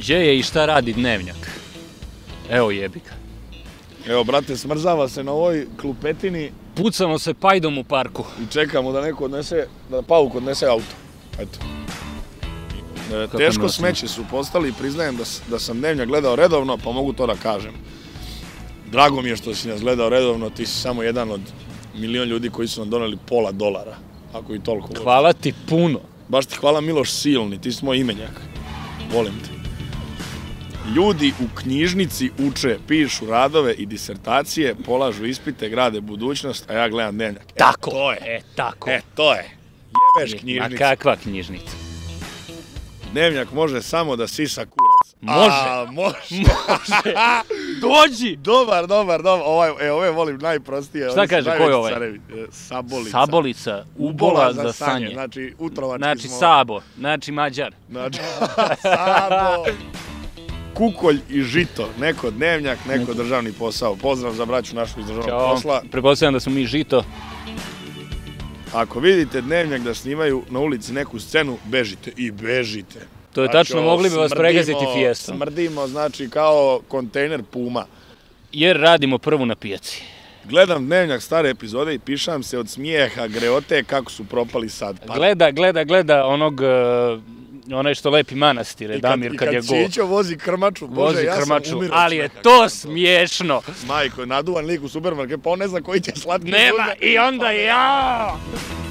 Gdje je i šta radi Dnevnjak? Evo jebi ga. Evo, brate, smrzava se na ovoj klupetini. Pucamo se pajdom u parku. I čekamo da neko odnese, da Pauk odnese auto. Eto. Teško smeće su postali i priznajem da sam Dnevnjak gledao redovno, pa mogu to da kažem. Drago mi je što si nas gledao redovno, ti si samo jedan od milion ljudi koji su nam doneli $0,5, ako i toliko. Hvala ti puno. Baš ti hvala Miloš Silni, ti si moj imenjak. Volim te. Ljudi u knjižnici uče, pišu radove i disertacije, polažu ispite, grade budućnost, a ja gledam Dnevnjak. Tako, to je. Tako. To je. Jebeš knjižnicu. Ma kakva knjižnica? Dnevnjak može samo da sisa kurac. Može. Može. Dođi! Dobar. Ove volim najprostije. Šta kaže, ko je ovaj? Sabolica. Sabolica, ubola za sanje. Znači, utrovački znači smo. Sabo, znači Mađar. Znači, Sabo. Kukolj i žito. Neko Dnevnjak, neko državni posao. Pozdrav za braću našu iz državnog posla. Pretpostavljam da smo mi žito. Ako vidite Dnevnjak da snimaju na ulici neku scenu, bežite i bežite. To je tačno, mogli bi vas pregaziti fijestom. Smrdimo, znači kao kontejner Puma. Jer radimo prvu na pijaci. Gledam Dnevnjak stare epizode i pišam se od smijeha, greote, kako su propali sad. Gleda onaj što lepi manastire, Damir kad je go. I kad Čićo vozi krmaču, bože, ja sam umirao. Ali je to smiješno. Majko, naduvan lik u supermarketu, pa on ne zna koji će slatki. Nema, i onda ja!